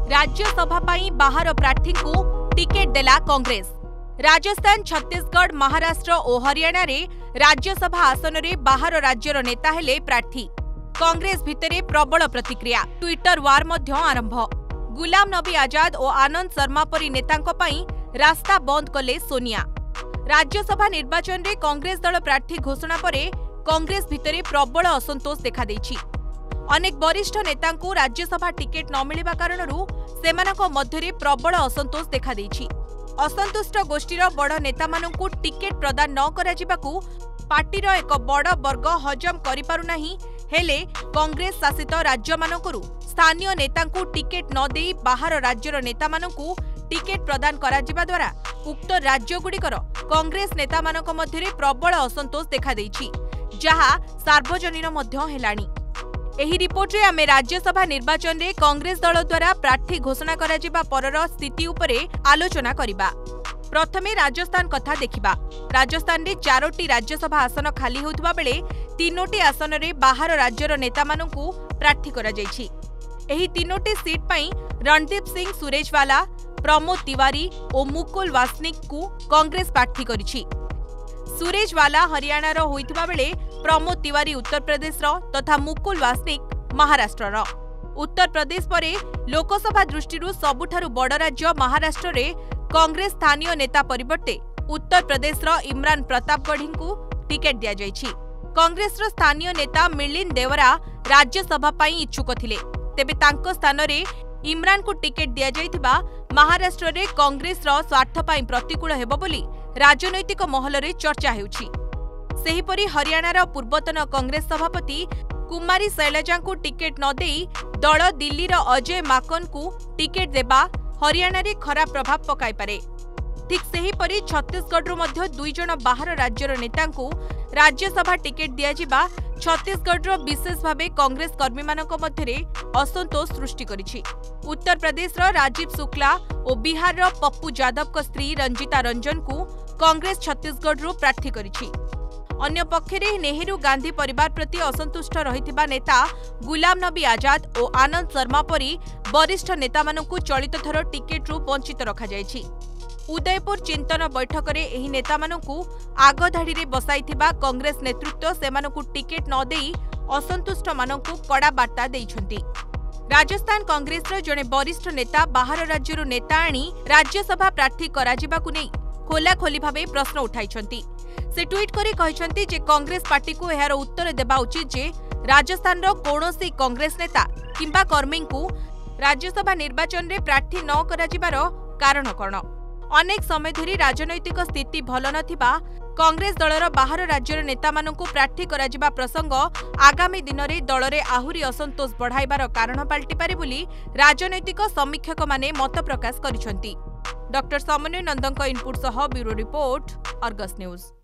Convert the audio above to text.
राज्यसभा पाई बाहर प्रार्थी को टिकेट देला कांग्रेस। राजस्थान, छत्तीसगढ़, महाराष्ट्र और हरियाणा रे राज्यसभा आसन रे बाहर राज्यर नेता हेले प्रार्थी। कांग्रेस भितरे प्रबल प्रतिक्रिया, ट्विटर वार मध्य आरंभ। गुलाम नबी आजाद और आनंद शर्मा परी नेतांको पई रास्ता बंद कले सोनिया। राज्यसभा निर्वाचन रे कांग्रेस दल प्रार्थी घोषणा परे कांग्रेस भितरे प्रबल असंतोष देखा देछि। अनेक वरिष्ठ नेतांको राज्यसभा टिकेट न मिलिबा कारणरू सेमानको मध्यरे प्रबल असंतोष देखा देछि। असंतुष्ट गोष्ठीर बड़ नेतामानंकु टिकेट प्रदान न कराजिबाकू पार्टीर एक बड़ वर्ग हजम करि पारु नाही। हेले कांग्रेस शासित राज्यमानंकरू स्थानीय नेतांकु टिकेट न देई बाहर राज्यर नेतामानंकु टिकेट प्रदान कराजिबा द्वारा उक्त राज्यगुड़िकर कांग्रेस नेतामानंक मध्यरे प्रबल असंतोष देखा देछि, जहा सार्वजनीन मध्य हेलाणी। एही रिपोर्ट रे आमे राज्यसभा निर्वाचन रे कांग्रेस दल द्वारा प्रार्थी घोषणा कराजिबा परर स्थिति उपरे आलोचना करिबा। प्रथमे राजस्थान कथा देखिबा। राजस्थान रे 4टी राज्यसभा आसन खाली होउतबा बेले 3टी आसन रे बाहर राज्यर नेतामानंकु प्रार्थी करा जायछि। एही 3टी सीट पई रणदीप सिंह सुरेजवाला, प्रमोद तिवारी और मुकुल वासनिक को कांग्रेस प्रार्थी करिछि। सुरेजवाला हरियाणार होइतबा बेले प्रमोद तिवारी उत्तर प्रदेश तथा मुकुल वासनिक महाराष्ट्र। उत्तर प्रदेश परे लोकसभा दृष्टि सबुठारु बड़ राज्य महाराष्ट्र रे कांग्रेस स्थानीय नेता परिवर्ते उत्तर प्रदेश इमरान प्रतापगढ़ी को टिकेट दिया जायछि। कांग्रेस स्थानीय नेता मिलिंद देवरा राज्यसभा पाई इच्छुक थिले, तेबे तांको स्थान रे इमरान को टिकेट दिया जायथिबा महाराष्ट्र रे कांग्रेस स्वार्थ पाई प्रतिकूल हेबो बोली राजनैतिक महल रे चर्चा हेउछि। सेहीपरि हरियाणार पूर्वतन कांग्रेस सभापति कुमारी शैलजा को टिकेट न देई दल दिल्लीर अजय माकन को टिकेट देबा हरियाणा रे खराब प्रभाव पकाई पारे। ठीक सेहीपरि छत्तीसगढ़ मध्य 2 जण बाहर राज्यर नेता को राज्यसभा टिकेट दिया जिबा छत्तीसगढ़ विशेष भावे कांग्रेस कर्मी मानक मध्यरे असंतोष सृष्टि करिछि। उत्तर प्रदेश राजीव शुक्ला और बिहार पप्पू यादव को स्त्री रंजिता रंजन को कांग्रेस छत्तीसगढ़ प्रार्थी करिछि। अन्य पक्षरे नेहरू गांधी परिवार प्रति असंतुष्ट रहिथिबा नेता गुलाम नबी आजाद और आनंद शर्मा परी वरिष्ठ नेतामानंकु चलित थर टिकेट रु वंचित रखा जायछि। उदयपुर चिंतन बैठक रे एही नेतामानंकु आगधाड़ी रे बसाइथिबा कांग्रेस नेतृत्व सेमानंकु टिकेट न देई असंतुष्ट मानंकु कड़ा बार्ता देइछन्ति। राजस्थान कांग्रेस रो जणे वरिष्ठ नेता बाहर राज्यरु नेता आनी राज्यसभा प्रार्थी कराजिबाकु नै खोलाखोली भावे प्रश्न उठाइछन्ति। से ट्वीट करी कहिछन्ति जे कांग्रेस पार्टी को एहार उत्तर देबा उचित जे राजस्थान रो कोनोसी कांग्रेस नेता किंबा कर्मी को राज्यसभा निर्वाचन रे प्रार्थी न कराजिबार कारण कोन। अनेक समय धरी राजनैतिक स्थिति भल नथिबा कांग्रेस दलर बाहर राज्यर नेतामानंकु प्रार्थी कराजिबा प्रसंग आगामी दिन रे दल रे आहुरी असंतोष बढ़ाइबार कारण पाल्टी पारे बोली राजनैतिक समीक्षक माने मत प्रकाश करिसंती। डॉक्टर समन्वय नंदनक इनपुट सह ब्यूरो रिपोर्ट, अर्गस न्यूज।